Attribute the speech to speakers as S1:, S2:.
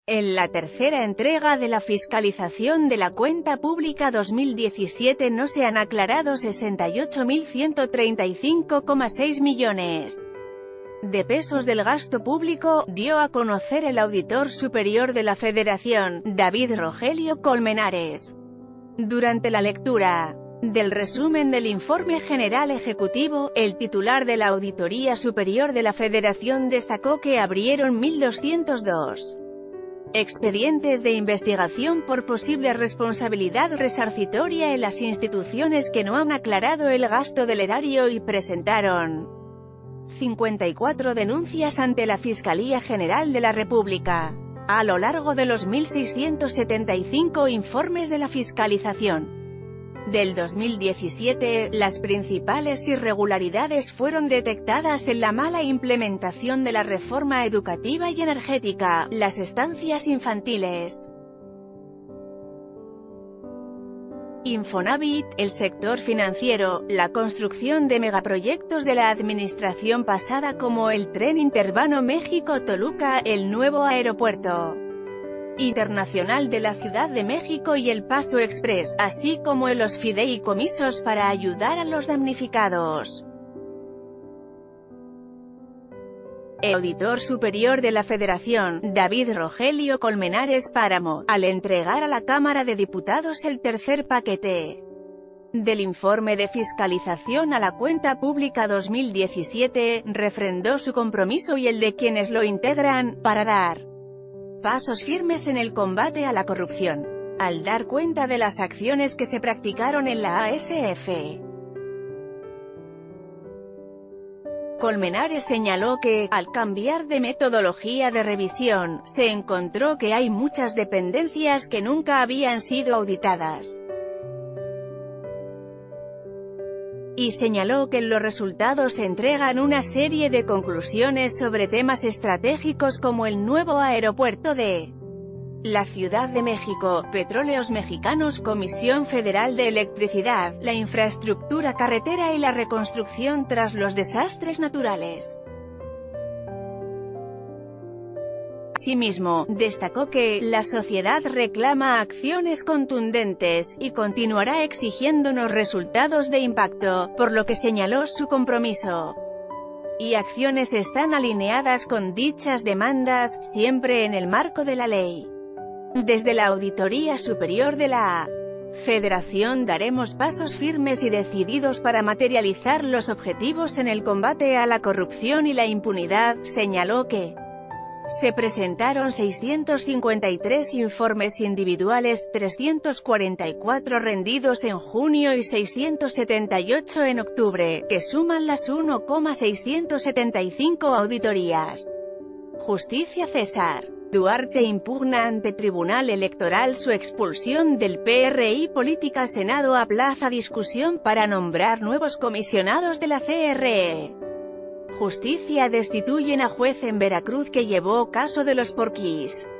S1: En la tercera entrega de la fiscalización de la cuenta pública 2017 no se han aclarado 68.135,6 millones de pesos del gasto público, dio a conocer el auditor superior de la Federación, David Rogelio Colmenares. Durante la lectura del resumen del Informe General Ejecutivo, el titular de la Auditoría Superior de la Federación destacó que abrieron 1.202 expedientes de investigación por posible responsabilidad resarcitoria en las instituciones que no han aclarado el gasto del erario y presentaron 54 denuncias ante la Fiscalía General de la República. A lo largo de los 1.675 informes de la fiscalización del 2017, las principales irregularidades fueron detectadas en la mala implementación de la reforma educativa y energética, las estancias infantiles, Infonavit, el sector financiero, la construcción de megaproyectos de la administración pasada como el Tren Interurbano México-Toluca, el nuevo aeropuerto internacional de la Ciudad de México y el Paso Express, así como en los fideicomisos para ayudar a los damnificados. El auditor superior de la Federación, David Rogelio Colmenares Páramo, al entregar a la Cámara de Diputados el tercer paquete del informe de fiscalización a la cuenta pública 2017, refrendó su compromiso y el de quienes lo integran, para dar pasos firmes en el combate a la corrupción, al dar cuenta de las acciones que se practicaron en la ASF. Colmenares señaló que, al cambiar de metodología de revisión, se encontró que hay muchas dependencias que nunca habían sido auditadas. Y señaló que los resultados entregan una serie de conclusiones sobre temas estratégicos como el nuevo aeropuerto de la Ciudad de México, Petróleos Mexicanos, Comisión Federal de Electricidad, la infraestructura carretera y la reconstrucción tras los desastres naturales. Asimismo, destacó que la sociedad reclama acciones contundentes, y continuará exigiéndonos resultados de impacto, por lo que señaló su compromiso y acciones están alineadas con dichas demandas, siempre en el marco de la ley. Desde la Auditoría Superior de la Federación daremos pasos firmes y decididos para materializar los objetivos en el combate a la corrupción y la impunidad, señaló que se presentaron 653 informes individuales, 344 rendidos en junio y 678 en octubre, que suman las 1,675 auditorías. Justicia César Duarte impugna ante Tribunal Electoral su expulsión del PRI. Política. Senado aplaza discusión para nombrar nuevos comisionados de la CRE. Justicia. Destituyen a juez en Veracruz que llevó caso de los porquis.